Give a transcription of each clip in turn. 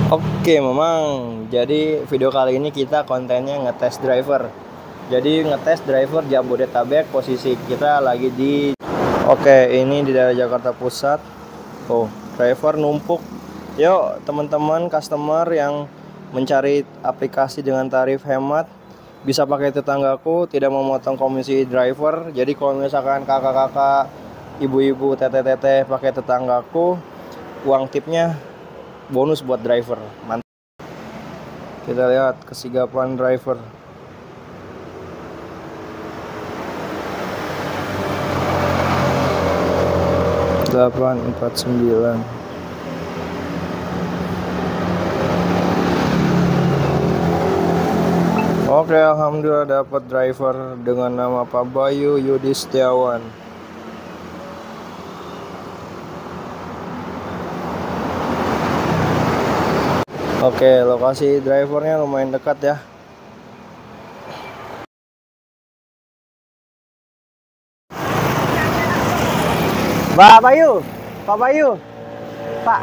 Oke, memang. Jadi video kali ini kita kontennya ngetes driver. Jadi ngetes driver Jabodetabek. Posisi kita lagi di ini di daerah Jakarta Pusat. Oh, driver numpuk. Yuk, teman-teman customer yang mencari aplikasi dengan tarif hemat bisa pakai tetanggaku, tidak memotong komisi driver. Jadi kalau misalkan kakak-kakak, ibu-ibu, teteh-teteh pakai tetanggaku, uang tipnya bonus buat driver. Mantap. Kita lihat kesigapan driver. Delapan empat sembilan. Oke, alhamdulillah dapat driver dengan nama Pak Bayu Yudi Setiawan. Oke, lokasi drivernya lumayan dekat ya. Pak Bayu, Pak Bayu, Pak.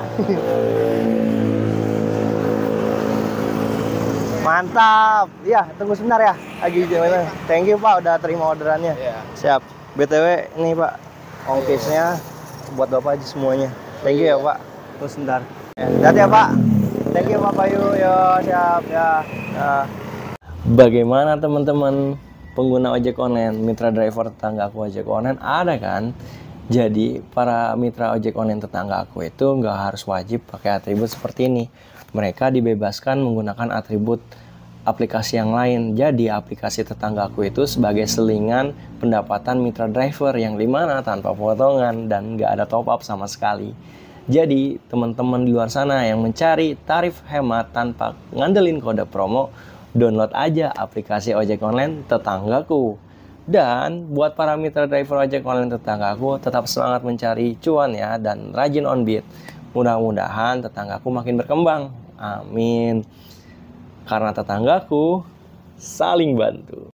Mantap. Ya, tunggu sebentar ya. Lagi gimana? Thank you Pak udah terima orderannya. Iya. Siap. BTW ini Pak, ongkisnya buat Bapak aja semuanya. Thank you ya Pak. Tunggu sebentar. Hati ya Pak. Thank you Pak Bayu. Yo, siap ya. Bagaimana teman-teman pengguna ojek online, mitra driver tetangga aku ojek online ada kan? Jadi para mitra ojek online tetangga aku itu nggak harus wajib pakai atribut seperti ini. Mereka dibebaskan menggunakan atribut aplikasi yang lain. Jadi aplikasi tetanggaku itu sebagai selingan pendapatan mitra driver yang dimana tanpa potongan dan nggak ada top up sama sekali. Jadi teman-teman di luar sana yang mencari tarif hemat tanpa ngandelin kode promo, download aja aplikasi ojek online tetanggaku. Dan buat para mitra driver ojek online tetanggaku, tetap semangat mencari cuan ya dan rajin on beat. Mudah-mudahan tetanggaku makin berkembang. Amin. Karena tetanggaku saling bantu.